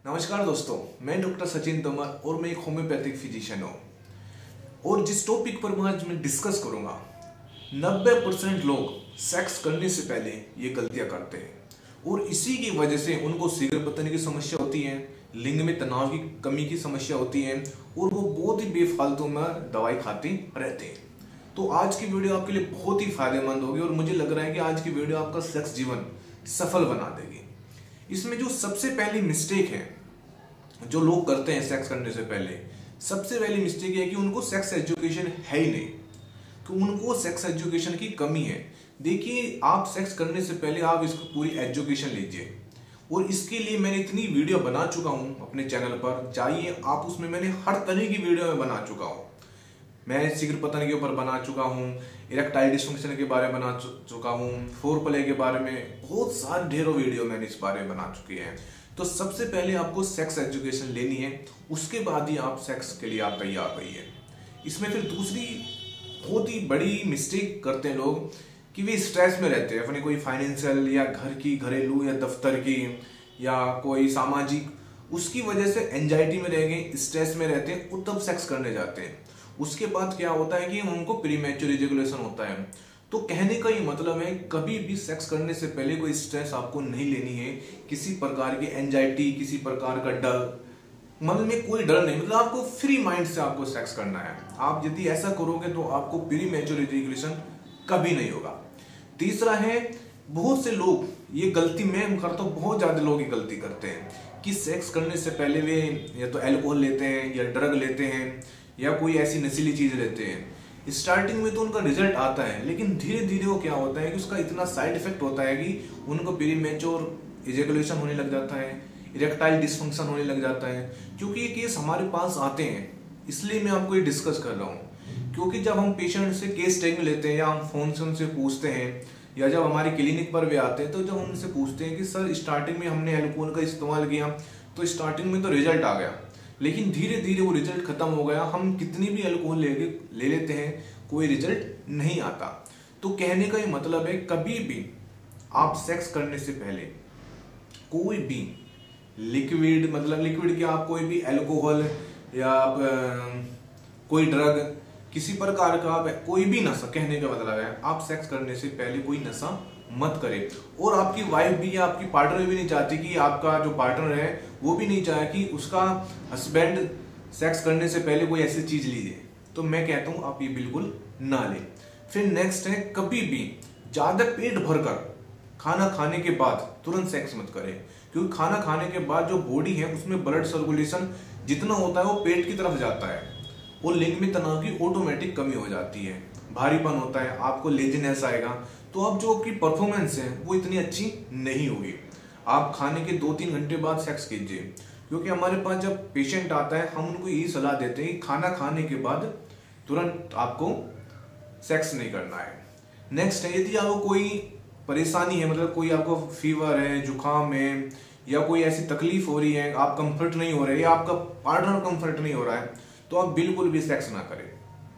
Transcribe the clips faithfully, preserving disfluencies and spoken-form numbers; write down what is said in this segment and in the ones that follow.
नमस्कार दोस्तों, मैं डॉक्टर सचिन तोमर और मैं एक होम्योपैथिक फिजिशियन हूँ। और जिस टॉपिक पर मैं आज मैं डिस्कस करूँगा, नब्बे परसेंट लोग सेक्स करने से पहले ये गलतियाँ करते हैं और इसी की वजह से उनको शीघ्र पतन की समस्या होती है, लिंग में तनाव की कमी की समस्या होती है और वो बहुत ही बेफालतू में दवाई खाते रहते हैं। तो आज की वीडियो आपके लिए बहुत ही फायदेमंद होगी और मुझे लग रहा है कि आज की वीडियो आपका सेक्स जीवन सफल बना देगी। इसमें जो सबसे पहली मिस्टेक है जो लोग करते हैं सेक्स करने से पहले, सबसे पहली मिस्टेक है कि उनको सेक्स एजुकेशन है ही नहीं, कि उनको सेक्स एजुकेशन की कमी है। देखिए, आप सेक्स करने से पहले आप इसको पूरी एजुकेशन लीजिए और इसके लिए मैंने इतनी वीडियो बना चुका हूं अपने चैनल पर, जाइए आप उसमें मैंने हर तरह की वीडियो में बना चुका हूं। मैं शीघ्र पतन के ऊपर बना चुका हूं, इरेक्टाइल डिसफंक्शन के बारे में बना चुका हूं, फोर प्ले के बारे में बहुत सारे ढेरों वीडियो मैंने इस बारे में बना चुके हैं। तो सबसे पहले आपको सेक्स एजुकेशन लेनी है, उसके बाद ही आप सेक्स के लिए आप तैयार रहिए। इसमें फिर दूसरी बहुत ही बड़ी मिस्टेक करते हैं लोग कि वे स्ट्रेस में रहते हैं, अपनी कोई फाइनेंशियल या घर की, घरेलू या दफ्तर की या कोई सामाजिक, उसकी वजह से एंजाइटी में रह गए, स्ट्रेस में रहते हैं और तब सेक्स करने जाते हैं। उसके बाद क्या होता है कि उनको प्रीमैच्योर इजैकुलेशन होता है। तो कहने का ये मतलब है, कभी भी सेक्स करने से पहले कोई स्ट्रेस आपको नहीं लेनी है, किसी प्रकार की एंजाइटी, किसी प्रकार का डर, मन में कोई डर नहीं, मतलब आपको फ्री माइंड से आपको सेक्स करना है। आप यदि ऐसा करोगे तो आपको प्रीमैच्योर इजैकुलेशन कभी नहीं होगा। तीसरा है, बहुत से लोग ये गलती मैं करता हूँ, बहुत ज्यादा लोग ये गलती करते हैं कि सेक्स करने से पहले वे या तो अल्कोहल लेते हैं या ड्रग लेते हैं या कोई ऐसी नशीली चीज लेते हैं। स्टार्टिंग में तो उनका रिजल्ट आता है, लेकिन धीरे धीरे वो क्या होता है कि उसका इतना साइड इफेक्ट होता है कि उनको प्रीमैच्योर इजैकुलेशन होने लग जाता है, इरेक्टाइल डिसफंक्शन होने लग जाता है। क्योंकि ये केस हमारे पास आते हैं, इसलिए मैं आपको ये डिस्कस कर रहा हूँ। क्योंकि जब हम पेशेंट से केस टेकिंग लेते हैं या हम फोन से उनसे पूछते हैं या जब हमारे क्लिनिक पर वे आते हैं, तो जब हम उनसे पूछते हैं कि सर स्टार्टिंग में हमने अल्कोहल का इस्तेमाल किया तो स्टार्टिंग में तो रिजल्ट आ गया, लेकिन धीरे धीरे वो रिजल्ट खत्म हो गया, हम कितनी भी अल्कोहल ले ले लेते हैं कोई रिजल्ट नहीं आता। तो कहने का ये मतलब है, कभी भी आप सेक्स करने से पहले कोई भी लिक्विड, मतलब लिक्विड क्या, आप कोई भी अल्कोहल या आप कोई ड्रग, किसी प्रकार का आप कोई भी नशा, कहने का मतलब है आप सेक्स करने से पहले कोई नशा मत करें। और आपकी वाइफ भी या आपकी पार्टनर भी नहीं चाहती कि आपका जो पार्टनर है वो भी नहीं चाहे कि उसका हस्बैंड सेक्स करने से पहले कोई ऐसी चीज लीजिए। तो मैं कहता हूं आप ये बिल्कुल ना लें। फिर नेक्स्ट है, कभी भी ज्यादा पेट भरकर खाना खाने के बाद तुरंत सेक्स मत करें, क्योंकि खाना खाने के बाद जो बॉडी है उसमें ब्लड सर्कुलेशन जितना होता है वो पेट की तरफ जाता है और लिंग में तनाव की ऑटोमेटिक कमी हो जाती है, भारीपन होता है, आपको लेजीनेस आएगा, तो अब जो आपकी परफॉर्मेंस है वो इतनी अच्छी नहीं होगी। आप खाने के दो तीन घंटे बाद सेक्स कीजिए, क्योंकि हमारे पास जब पेशेंट आता है हम उनको यही सलाह देते हैं कि खाना खाने के बाद तुरंत आपको सेक्स नहीं करना है। नेक्स्ट है, यदि आपको कोई परेशानी है, मतलब कोई आपको फीवर है, जुकाम है या कोई ऐसी तकलीफ हो रही है, आप कंफर्ट नहीं हो रहे या आपका पार्टनर कंफर्ट नहीं हो रहा है, तो आप बिल्कुल भी सेक्स ना करें।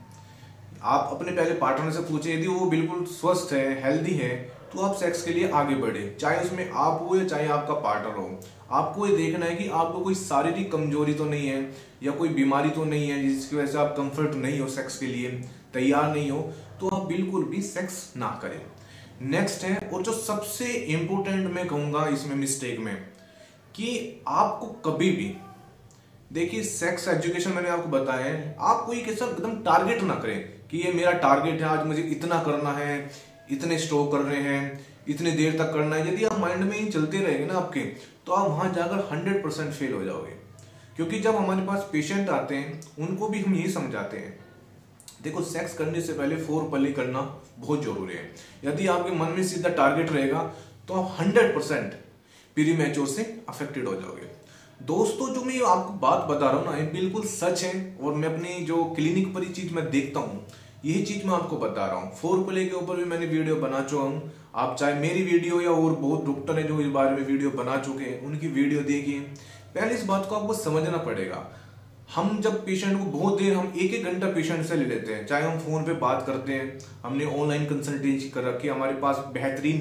आप अपने पहले पार्टनर से पूछें, यदि वो बिल्कुल स्वस्थ है, हेल्दी है, तो आप सेक्स के लिए आगे बढ़े, चाहे उसमें आप हो या चाहे आपका पार्टनर हो। आपको ये देखना है कि आपको कोई शारीरिक कमजोरी तो नहीं है या कोई बीमारी तो नहीं है जिसकी वजह से आप कंफर्ट नहीं हो, सेक्स के लिए तैयार नहीं हो, तो आप बिल्कुल भी सेक्स ना करें। नेक्स्ट है, और जो सबसे इंपॉर्टेंट मैं कहूंगा इसमें मिस्टेक में, कि आपको कभी भी, देखिए सेक्स एजुकेशन मैंने आपको बताया है, आप कोई कैसा एकदम टारगेट ना करें कि ये मेरा टारगेट है, आज मुझे इतना करना है, इतने स्ट्रोक कर रहे हैं, इतने देर तक करना है। यदि आप माइंड में ही चलते रहेंगे ना आपके, तो आप वहां जाकर हंड्रेड परसेंट फेल हो जाओगे। क्योंकि जब हमारे पास पेशेंट आते हैं उनको भी हम यही समझाते हैं, देखो सेक्स करने से पहले फोर प्ले करना बहुत जरूरी है। यदि आपके मन में सीधा टारगेट रहेगा तो आप हंड्रेड परसेंट प्रीमैच्योर से अफेक्टेड हो जाओगे। दोस्तों, जो मैं आपको बात बता रहा हूँ ना, ये बिल्कुल सच है और मैं अपनी जो क्लिनिक पर ये चीज मैं देखता हूँ, यही चीज मैं आपको बता रहा हूँ। फोर प्ले के ऊपर भी मैंने वीडियो बना चुका हूँ, आप चाहे मेरी वीडियो या और बहुत डॉक्टर है जो इस बारे में वीडियो बना चुके हैं, उनकी वीडियो देखिए। पहले इस बात को आपको समझना पड़ेगा, हम जब पेशेंट को बहुत देर, हम एक एक घंटा पेशेंट से ले लेते हैं, चाहे हम फोन पे बात करते हैं, हमने ऑनलाइन कंसल्टेंसी कर रखी है, हमारे पास बेहतरीन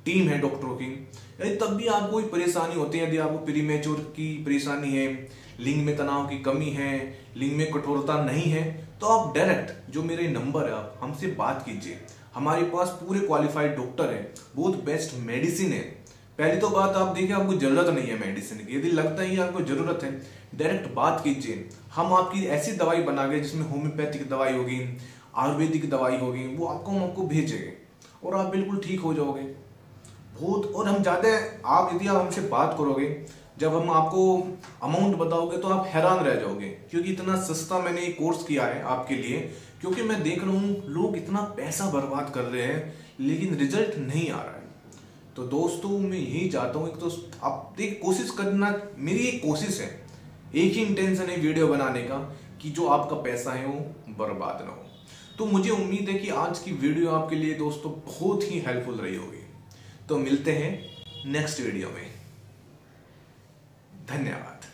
टीम है डॉक्टरों की, यदि तब भी आपको कोई परेशानी होती है, यदि आपको प्रीमेच्योर की परेशानी है, लिंग में तनाव की कमी है, लिंग में कठोरता नहीं है, तो आप डायरेक्ट जो मेरे नंबर है आप हमसे बात कीजिए। हमारे पास पूरे क्वालिफाइड डॉक्टर हैं, बहुत बेस्ट मेडिसिन है। पहली तो बात आप देखिए, आपको जरूरत नहीं है मेडिसिन की, यदि लगता है आपको जरूरत है डायरेक्ट बात कीजिए। हम आपकी ऐसी दवाई बना के जिसमें होम्योपैथिक दवाई होगी, आयुर्वेदिक दवाई होगी, वो आपको हम आपको भेजेंगे और आप बिल्कुल ठीक हो जाओगे बहुत। और हम ज़्यादा आप यदि आप हमसे बात करोगे, जब हम आपको अमाउंट बताओगे तो आप हैरान रह जाओगे, क्योंकि इतना सस्ता मैंने ये कोर्स किया है आपके लिए। क्योंकि मैं देख रहा हूँ लोग इतना पैसा बर्बाद कर रहे हैं लेकिन रिजल्ट नहीं आ रहा है। तो दोस्तों मैं यही चाहता हूँ, एक तो आप देख कोशिश करना, मेरी एक कोशिश है, एक ही इंटेंशन है वीडियो बनाने का कि जो आपका पैसा है वो बर्बाद ना हो। तो मुझे उम्मीद है कि आज की वीडियो आपके लिए दोस्तों बहुत ही हेल्पफुल रही होगी। तो मिलते हैं नेक्स्ट वीडियो में, धन्यवाद।